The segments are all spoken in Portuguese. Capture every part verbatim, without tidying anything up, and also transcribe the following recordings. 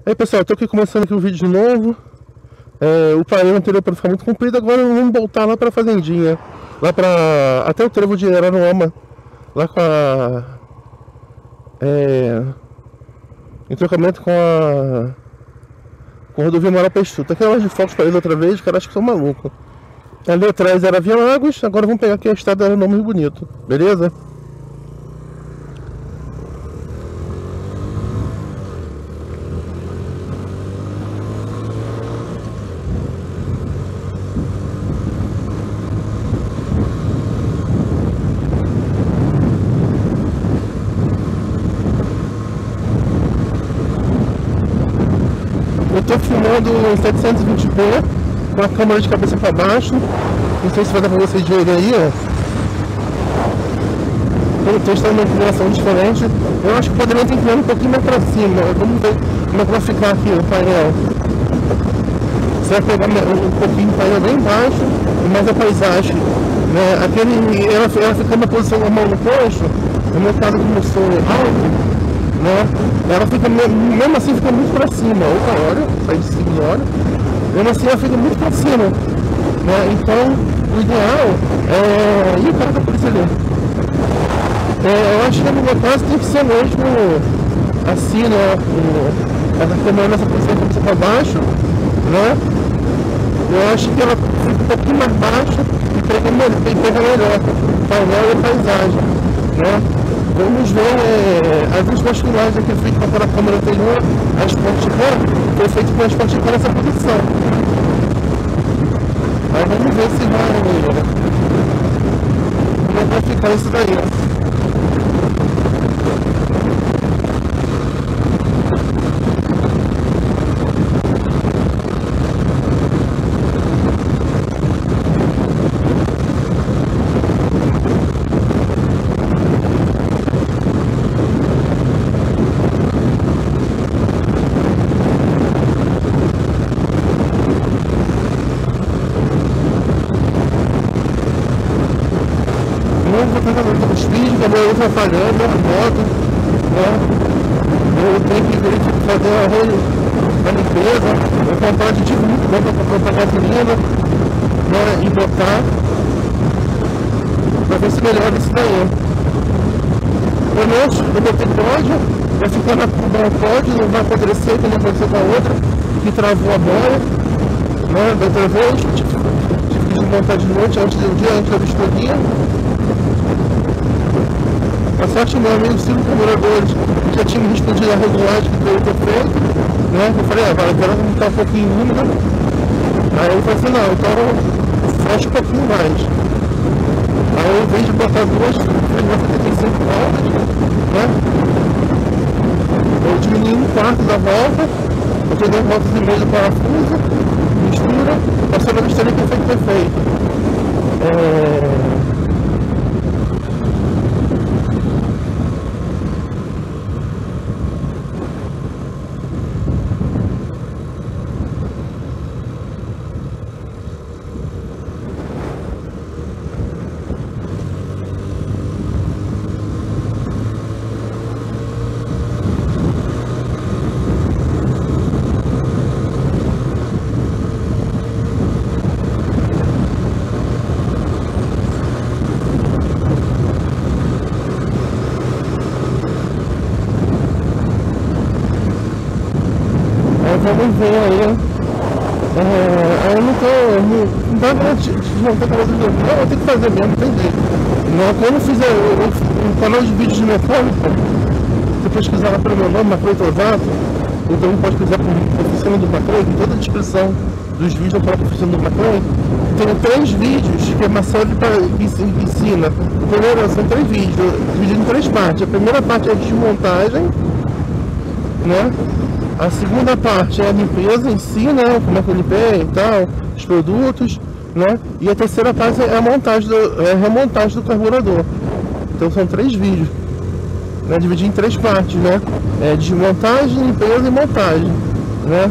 Aí pessoal, tô aqui começando aqui o vídeo de novo. é, O painel anterior para ficar muito comprido. Agora vamos voltar lá pra fazendinha, lá pra... até o trevo de Araruama, lá com a... É... em trocamento com a... com a rodovia Moral Peixoto. Aquela de Focos para eles outra vez, cara, acho que são malucos. Ali atrás era Via Lagos, agora vamos pegar aqui a estrada do Nome Bonito, beleza? Eu tô filmando em setecentos e vinte p com a câmera de cabeça para baixo. Não sei se vai dar para vocês verem aí, ó. Pelo texto é uma inclinação diferente. Eu acho que poderia ter inclinado um pouquinho mais para cima. Vamos ver como é que vai ficar aqui o painel. Você vai pegar um pouquinho o painel bem baixo e mais a paisagem, né? Aquele, ela, ela fica na posição normal no posto. No meu caso, como eu sou alto, né? Ela fica, mesmo assim, fica muito para cima. Opa, olha, sai de cima, olha. Mesmo assim, ela fica muito para cima, né? Então, o ideal é... Ih, o cara da polícia ali. É, eu acho que no meu caso tem que ser mesmo assim, né? Ela câmera nessa posição de cabeça para baixo, né? Eu acho que ela fica um pouquinho mais baixa e pega melhor o painel e a paisagem, né? Vamos ver é, as duas basculagens aqui feitas com a câmera anterior, a Sportcar, foi feito com a Sportcar nessa posição. Aí vamos ver se vai... como é que vai ficar isso daí. Os vídeos que a minha usa falhando, a moto, né? Eu tenho que fazer a, a limpeza, eu comprar aditivo muito bom para comprar gasolina, né? E botar para ver se melhora isso daí. Pelo menos eu botei pódio, vai ficar na curva o pódio, não vai apodrecer, que nem aconteceu com a outra, que travou a boia, né? Da outra vez, tive, tive que desmontar de noite, antes do dia, antes da vistoria. A sorte meu amigo Ciro Carburadores já tinha me respondido a regulagem que eu ter feito, né? Eu falei, ah, vai, agora vamos estar um pouquinho úmida. Aí ele falou assim, não, então fecha um pouquinho mais. Aí eu, em vez de botar duas, setenta e cinco voltas, né? Eu diminui um quarto da volta, eu tenho duas voltas e meia do parafuso, mistura, passou na vistoria que eu feito perfeito. É... Vamos ver aí. É, eu não tô. Não dá pra desmontar a cabeça de novo. Não, eu tenho que fazer mesmo, tem jeito. Não, quando eu fizer um canal de vídeos de mecânica, você pesquisar lá pelo meu nome, Maclay Tosato, ou também pode pesquisar por oficina do Maclay, tem toda a descrição dos vídeos da própria oficina do Maclay. Tem três vídeos que a Marcelo ensina. O primeiro são três vídeos, divididos em três partes. A primeira parte é a desmontagem, né? A segunda parte é a limpeza em si, né? Como é que eu limpei e tal, os produtos, né? E a terceira parte é a montagem, do, é a remontagem do carburador. Então são três vídeos, né? Dividido em três partes, né? É desmontagem, limpeza e montagem, né?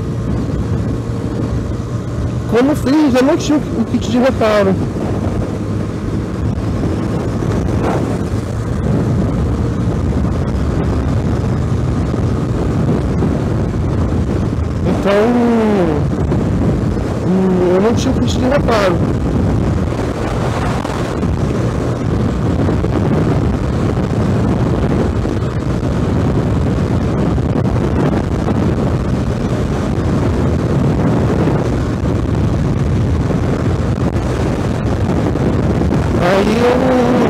Como fiz, eu não tinha o kit de reparo. tinha ficha de reparo. Aí eu,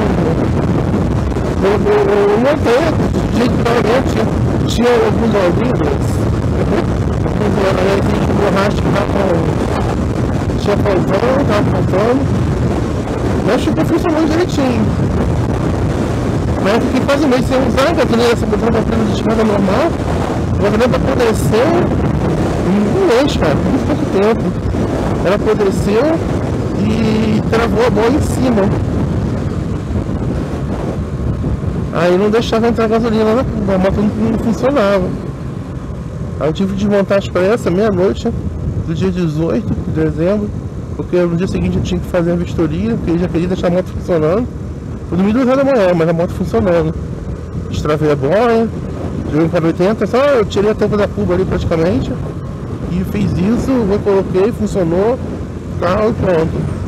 eu, eu, eu notei, gente, realmente tinha alguns olhinhos, alguns olhinhos de borracha que estavam, tinha faltando, estava faltando, mas tipo, funcionou direitinho. Mas eu fiquei quase um mês sem usar, a gasolina essa botão da frente de escada normal, a gasolina apodreceu um mês, cara, muito pouco tempo. Ela apodreceu e travou a bola em cima. Aí não deixava entrar gasolina na curva, a moto não, não funcionava. Aí eu tive que desmontar as pressas meia-noite do dia dezoito de dezembro, porque no dia seguinte eu tinha que fazer a vistoria, porque eu já queria deixar a moto funcionando. Foi dormir duas horas da manhã, mas a moto funcionando. Destravei a boia, joguei para oitenta, só eu tirei a tampa da curva ali praticamente. E fiz isso, eu coloquei, funcionou, carro e pronto.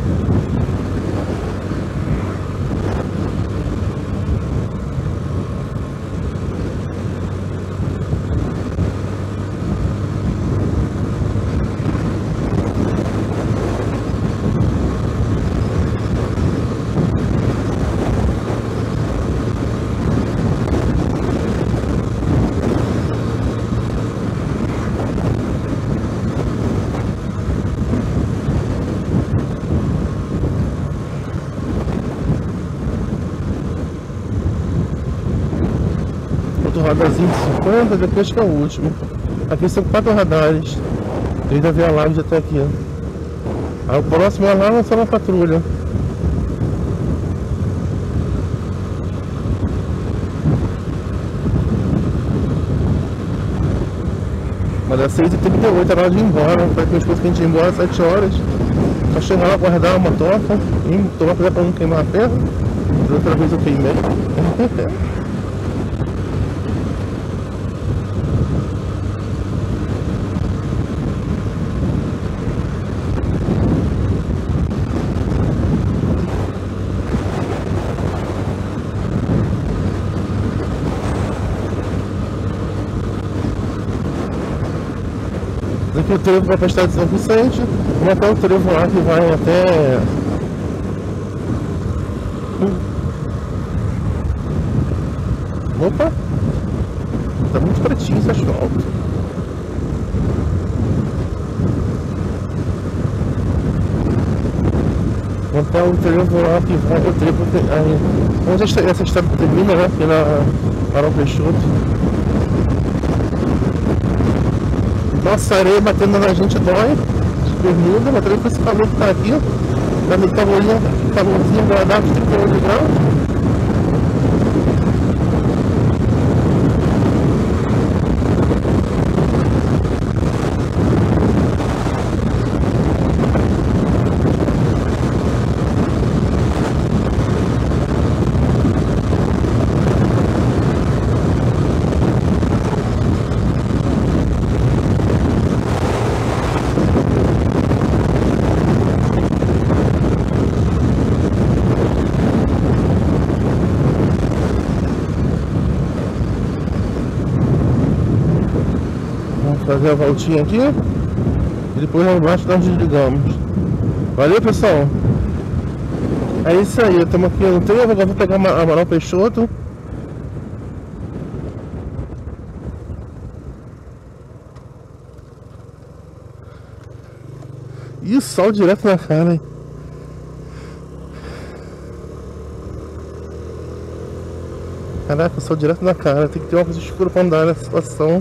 Radarzinho de cinquenta, depois que é o último. Aqui são quatro radares. Desde a Via Lápide até aqui. Aí o próximo é lá na só na patrulha. Mas é seis e trinta e oito, era hora de ir embora. Falei com minha esposa que a gente ia embora às sete horas. Pra chegar lá, guardar uma toca e tomar cuidado pra não queimar a perna. Outra vez eu queimei. Aqui o trevo vai para a estrada de São Vicente, e até o trevo lá que vai até... Opa! Tá muito pretinho esse asfalto. Até o trevo lá que vai, o trevo tem... Aí, onde essa estrada termina, né? Aqui na Barão Peixoto. Nossa, a areia batendo na gente dói, bermuda, mas também com esse calor que tá aqui, tá meio calorzinho, calorzinho agradável de trinta e oito graus. Fazer a voltinha aqui e depois lá embaixo nós desligamos. Valeu, pessoal. É isso aí, estamos aqui no trevo, agora vou pegar a Amaral Peixoto. E o sol direto na cara, hein? Caraca, o sol direto na cara, tem que ter uma coisa escura para andar nessa situação.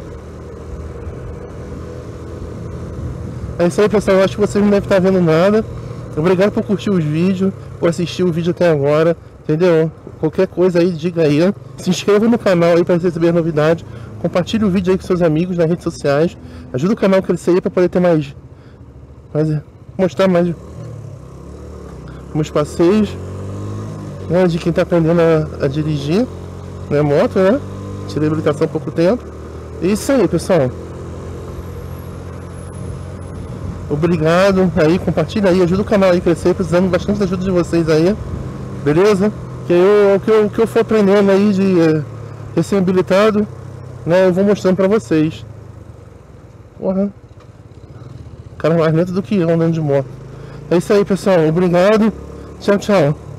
É isso aí, pessoal, eu acho que vocês não devem estar vendo nada. Obrigado por curtir os vídeos, por assistir o vídeo até agora, entendeu? Qualquer coisa aí, diga aí. Se inscreva no canal aí para receber novidades. Compartilhe o vídeo aí com seus amigos nas redes sociais. Ajuda o canal a crescer aí para poder ter mais, mais... mostrar mais meus passeios, né, de quem está aprendendo a, a dirigir, né, moto, né? Tirei a habilitação há pouco tempo. É isso aí, pessoal. Obrigado aí, compartilha aí, ajuda o canal aí a crescer, precisando bastante da ajuda de vocês aí, beleza? Que eu, o que eu, que eu for aprendendo aí de é, recém-habilitado, né, eu vou mostrando pra vocês. Porra, cara mais lento do que eu andando de moto. É isso aí, pessoal, obrigado, tchau, tchau.